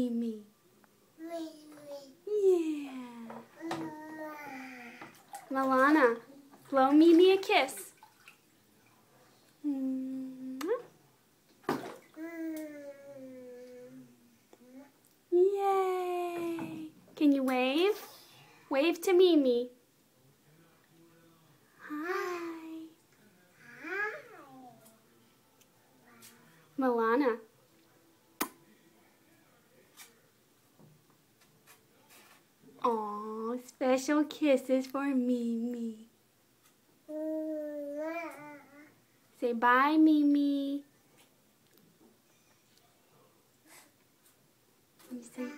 Mimi? Yeah. Milana, blow Mimi a kiss. Yay! Can you wave? Wave to Mimi. Hi. Milana. Aw, special kisses for Mimi. Say bye, Mimi. You say